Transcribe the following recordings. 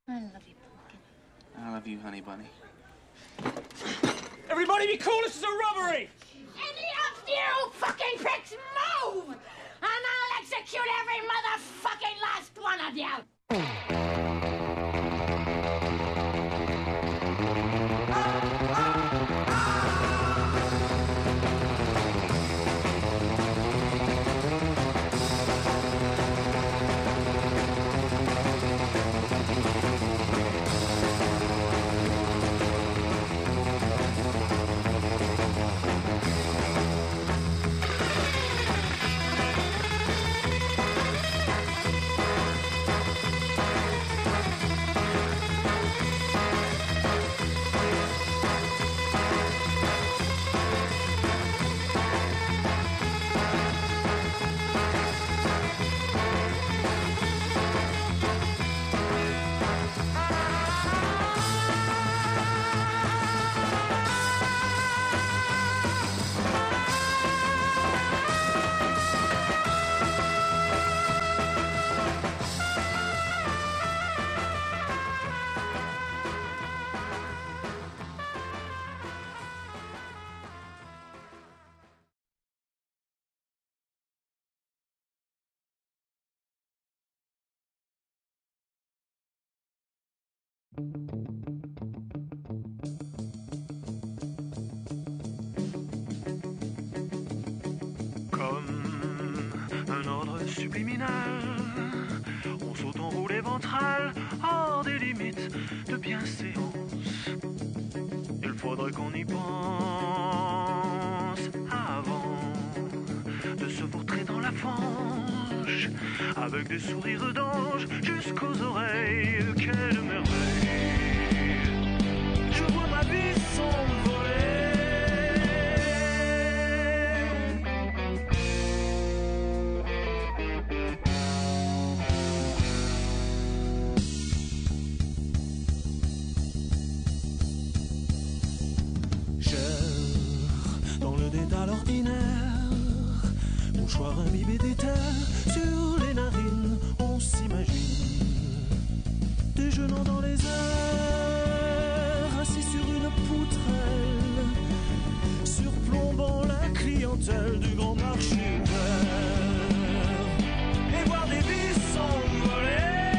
I love you, Pumpkin. I love you, honey bunny. Everybody be cool, this is a robbery! Any of you fucking pricks move! And I'll execute every motherfucking last one of you! Comme un ordre subliminal, on saute en roulé ventral hors des limites de bienséance. Il faudrait qu'on y pense avant de se vautrer dans la fange avec des sourires d'ange jusqu'aux oreilles. Quelle merveille! Je vois ma vie s'envoler. Dans le dédale ordinaire, mouchoir imbibé d'éther sur les narines, on s'imagine déjeunant dans les airs, assis sur une poutrelle, surplombant la clientèle du grand marché ouvert, et voir des vies s'envoler.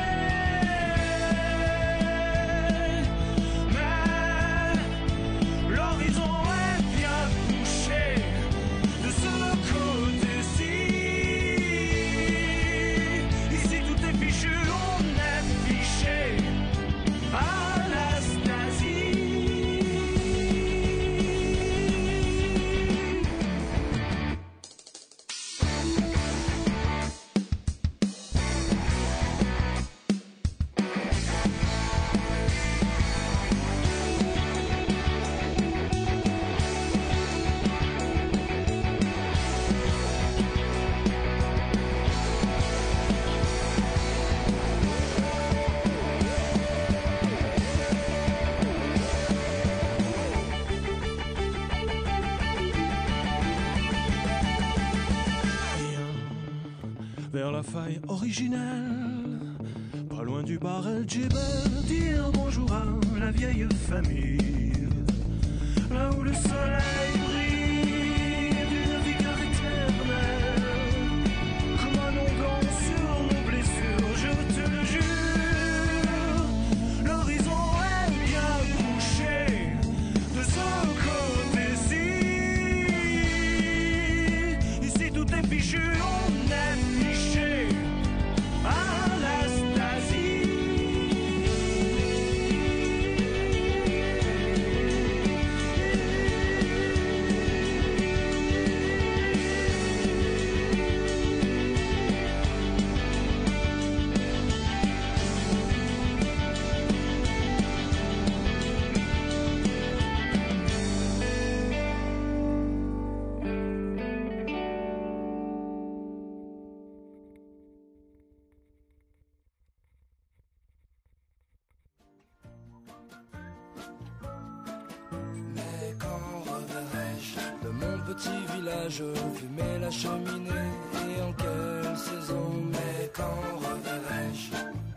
Mais l'horizon est bien couché de ce côté-ci. Ici tout est fichu, on est fiché à l'Anastasie. Vers la faille originelle, pas loin du bar El Djebel, dire bonjour à la vieille famille, là où le soleil brille d'une vigueur éternelle, comme un onguent sur nos blessures, je te le jure, l'horizon est bien couché de ce côté-ci. Ici tout est fichu, on est fiché à l'Anastasie. Mais quand reverrai-je de mon petit village, fumer la cheminée et en quelle saison? Mais quand reverrai-je